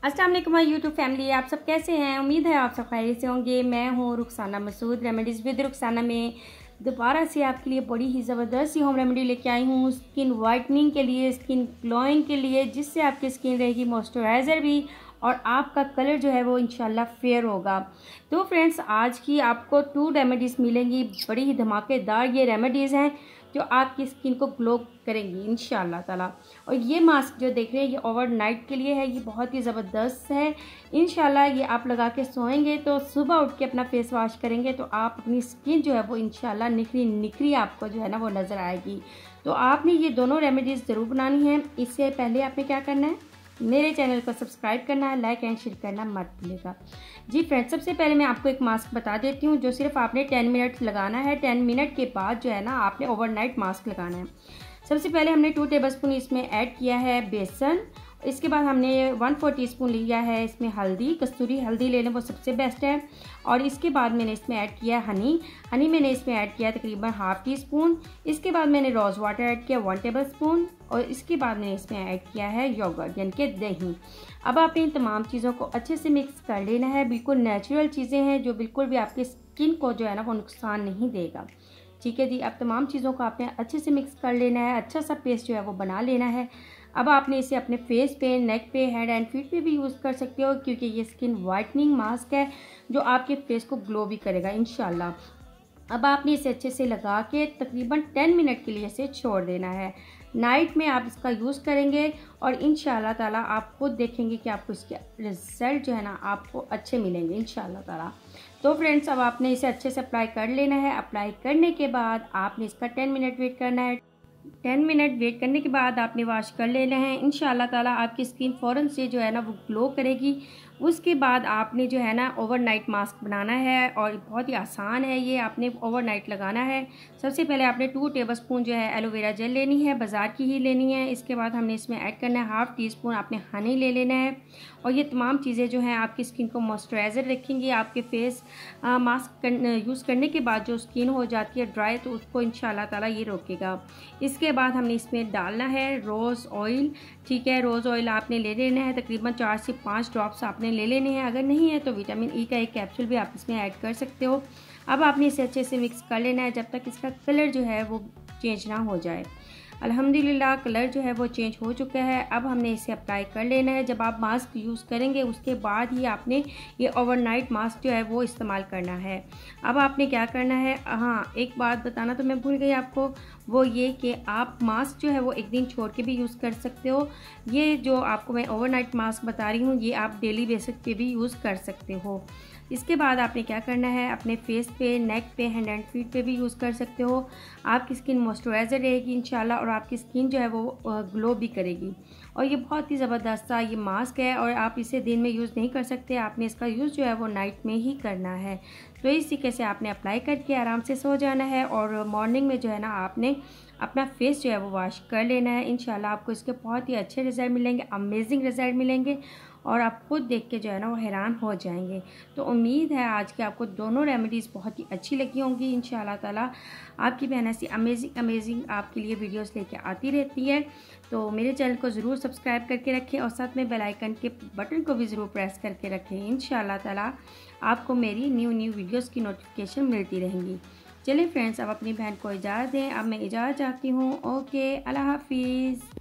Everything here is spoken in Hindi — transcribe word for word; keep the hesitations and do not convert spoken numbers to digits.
अस्सलाम वालेकुम माय यूट्यूब फैमिली, आप सब कैसे हैं। उम्मीद है आप सब खैरियत से होंगे। मैं हूं रुखसाना मसूद, रेमेडीज़ विद रुखसाना में दोबारा से आपके लिए बड़ी ही ज़बरदस्त सी होम रेमेडी लेके आई हूं स्किन वाइटनिंग के लिए, स्किन ग्लोइंग के लिए, जिससे आपकी स्किन रहेगी मॉइस्चराइज़र भी और आपका कलर जो है वो इंशाल्लाह फेयर होगा। तो फ्रेंड्स, आज की आपको टू रेमेडीज़ मिलेंगी, बड़ी ही धमाकेदार ये रेमेडीज़ हैं जो आपकी स्किन को ग्लो करेंगी इंशाल्लाह ताला। और ये मास्क जो देख रहे हैं ये ओवरनाइट के लिए है, ये बहुत ही ज़बरदस्त है। इंशाल्लाह ये आप लगा के सोएंगे तो सुबह उठ के अपना फेस वॉश करेंगे तो आप अपनी स्किन जो है वो इंशाल्लाह निखरी निखरी आपको जो है ना वो नज़र आएगी। तो आपने ये दोनों रेमेडीज़ ज़रूर बनानी है। इससे पहले आपने क्या करना है, मेरे चैनल को सब्सक्राइब करना है, लाइक एंड शेयर करना मत भूलिएगा। जी फ्रेंड्स, सबसे पहले मैं आपको एक मास्क बता देती हूँ जो सिर्फ आपने टेन मिनट लगाना है। टेन मिनट के बाद जो है ना आपने ओवरनाइट मास्क लगाना है। सबसे पहले हमने टू टेबलस्पून इसमें ऐड किया है बेसन। इसके बाद हमने वन फोर टी स्पून लिया है इसमें हल्दी, कस्तूरी हल्दी ले लें वो सबसे बेस्ट है। और इसके बाद मैंने इसमें ऐड किया हनी हनी मैंने इसमें ऐड किया तकरीबन हाफ़ टी स्पून। इसके बाद मैंने रोज़ वाटर ऐड किया वन टेबल स्पून। और इसके बाद मैंने इसमें ऐड किया है योगर्ट यानी कि दही। अब आपने इन तमाम चीज़ों को अच्छे से मिक्स कर लेना है। बिल्कुल नेचुरल चीज़ें हैं जो बिल्कुल भी आपकी स्किन को जो है ना वो नुकसान नहीं देगा। ठीक है जी, अब तमाम चीज़ों को आपने अच्छे से मिक्स कर लेना है, अच्छा सा पेस्ट जो है वो बना लेना है। अब आपने इसे अपने फेस पे, नेक पे, हेड एंड फीट पे भी यूज़ कर सकते हो क्योंकि ये स्किन वाइटनिंग मास्क है जो आपके फेस को ग्लो भी करेगा इंशाल्लाह। अब आपने इसे अच्छे से लगा के तकरीबन टेन मिनट के लिए इसे छोड़ देना है। नाइट में आप इसका यूज़ करेंगे और इंशाल्लाह ताला आप खुद देखेंगे कि आपको इसके रिज़ल्ट जो है ना आपको अच्छे मिलेंगे इंशाल्लाह ताला। तो फ्रेंड्स, अब आपने इसे अच्छे से अप्लाई कर लेना है। अप्लाई करने के बाद आपने इसका टेन मिनट वेट करना है। टेन मिनट वेट करने के बाद आपने वॉश कर लेना है। इंशाल्लाह ताला आपकी स्किन फ़ौरन से जो है ना वो ग्लो करेगी। उसके बाद आपने जो है ना ओवरनाइट मास्क बनाना है और बहुत ही आसान है ये, आपने ओवरनाइट लगाना है। सबसे पहले आपने टू टेबलस्पून जो है एलोवेरा जेल लेनी है, बाज़ार की ही लेनी है। इसके बाद हमने इसमें ऐड करना है हाफ़ टी स्पून आपने हनी ले लेना है। और ये तमाम चीज़ें जो हैं आपकी स्किन को मॉइस्चराइज़र रखेंगी। आपके फेस आ, मास्क यूज़ करने के बाद जो स्किन हो जाती है ड्राई तो उसको इंशाल्लाह ताला ये रोकेगा। इसके बाद हमने इसमें डालना है रोज़ ऑयल। ठीक है, रोज़ ऑयल आपने ले लेना है, तकरीबन चार से पाँच ड्रॉप्स आपने ले लेने हैं। अगर नहीं है तो विटामिन ई का एक कैप्सूल भी आप इसमें ऐड कर सकते हो। अब आपने इसे अच्छे से मिक्स कर लेना है जब तक इसका कलर जो है वो चेंज ना हो जाए। अल्हम्दुलिल्लाह कलर जो है वो चेंज हो चुका है। अब हमने इसे अप्लाई कर लेना है। जब आप मास्क यूज़ करेंगे उसके बाद ही आपने ये ओवरनाइट मास्क जो है वो इस्तेमाल करना है। अब आपने क्या करना है, हाँ एक बात बताना तो मैं भूल गई आपको, वो ये कि आप मास्क जो है वो एक दिन छोड़ के भी यूज़ कर सकते हो। ये जो आपको मैं ओवरनाइट मास्क बता रही हूँ ये आप डेली बेसिस पे भी यूज़ कर सकते हो। इसके बाद आपने क्या करना है, अपने फेस पे, नेक पे, हैंड एंड फीट पे भी यूज़ कर सकते हो। आपकी स्किन मॉइस्चराइज़र रहेगी इंशाल्लाह और आपकी स्किन जो है वो ग्लो भी करेगी। और ये बहुत ही ज़बरदस्त सा ये मास्क है और आप इसे दिन में यूज़ नहीं कर सकते, आपने इसका यूज़ जो है वो नाइट में ही करना है। तो इस तरीके से आपने अप्लाई करके आराम से सो जाना है और मॉर्निंग में जो है ना आपने अपना फेस जो है वो वॉश कर लेना है। इंशाल्लाह आपको इसके बहुत ही अच्छे रिज़ल्ट मिलेंगे, अमेजिंग रिज़ल्ट मिलेंगे और आप खुद देख के जो है ना वो हैरान हो जाएंगे। तो उम्मीद है आज के आपको दोनों रेमेडीज़ बहुत ही अच्छी लगी होंगी। इंशाल्लाह ताला आपकी बहन ऐसी अमेजिंग अमेजिंग आपके लिए वीडियोस लेके आती रहती है। तो मेरे चैनल को ज़रूर सब्सक्राइब करके रखें और साथ में बेल आइकन के बटन को भी ज़रूर प्रेस करके रखें। इंशाल्लाह ताला आपको मेरी न्यू न्यू वीडियोज़ की नोटिफिकेशन मिलती रहेंगी। चलिए फ्रेंड्स, अब अपनी बहन को इजाज़त दें। अब मैं इजाज़त चाहती हूँ। ओके, अल्लाह हाफिज़।